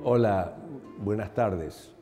Hola, buenas tardes.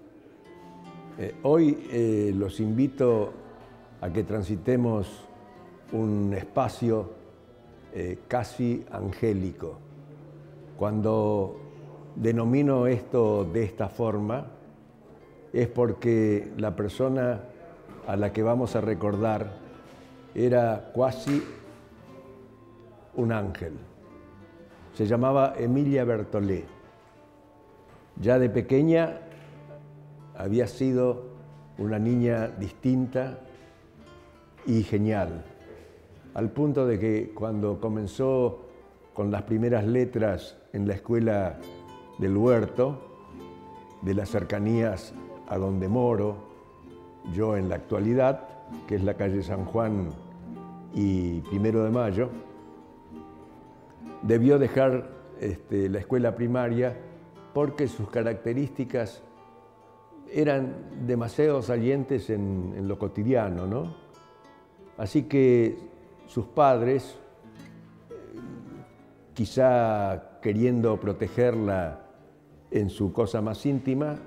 Hoy los invito a que transitemos un espacio casi angélico. Cuando denomino esto de esta forma, es porque la persona a la que vamos a recordar era casi un ángel. Se llamaba Emilia Bertollet. Ya de pequeña había sido una niña distinta y genial, al punto de que cuando comenzó con las primeras letras en la escuela del Huerto, de las cercanías a donde moro, yo en la actualidad, que es la calle San Juan y 1 de Mayo, debió dejar la escuela primaria porque sus características eran demasiado salientes en lo cotidiano, ¿no? Así que sus padres, quizá queriendo protegerla en su cosa más íntima,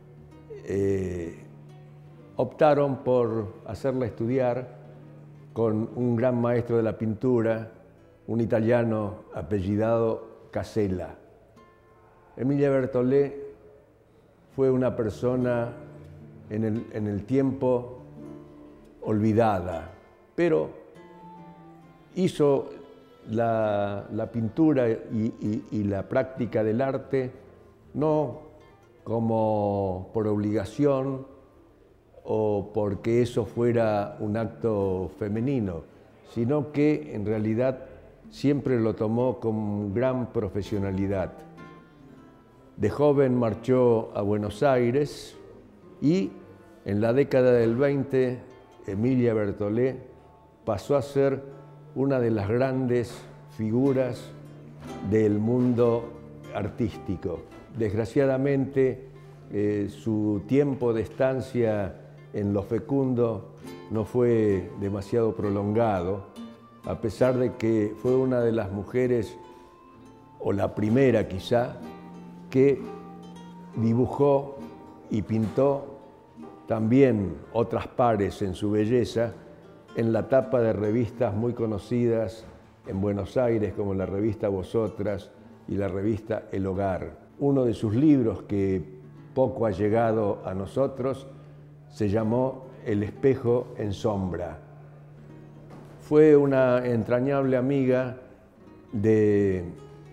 optaron por hacerla estudiar con un gran maestro de la pintura, un italiano apellidado Casella. Emilia Bertollet fue una persona en el tiempo olvidada, pero hizo la pintura y la práctica del arte no como por obligación o porque eso fuera un acto femenino, sino que en realidad siempre lo tomó con gran profesionalidad. De joven marchó a Buenos Aires y en la década del 20, Emilia Bertollet pasó a ser una de las grandes figuras del mundo artístico. Desgraciadamente, su tiempo de estancia en lo fecundo no fue demasiado prolongado, a pesar de que fue una de las mujeres, o la primera quizá, que dibujó y pintó también otras pares en su belleza en la tapa de revistas muy conocidas en Buenos Aires, como la revista Vosotras y la revista El Hogar. Uno de sus libros, que poco ha llegado a nosotros, se llamó El espejo en sombra. Fue una entrañable amiga de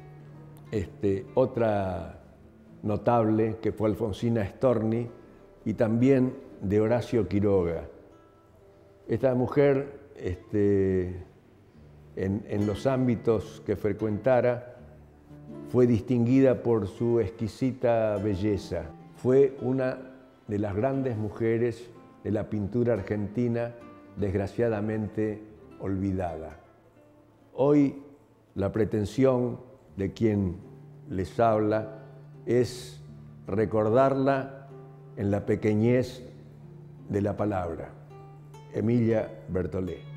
otra notable, que fue Alfonsina Storni, y también de Horacio Quiroga. Esta mujer, en los ámbitos que frecuentara, fue distinguida por su exquisita belleza. Fue una de las grandes mujeres de la pintura argentina, desgraciadamente olvidada. Hoy la pretensión de quien les habla es recordarla en la pequeñez de la palabra. Emilia Bertollet.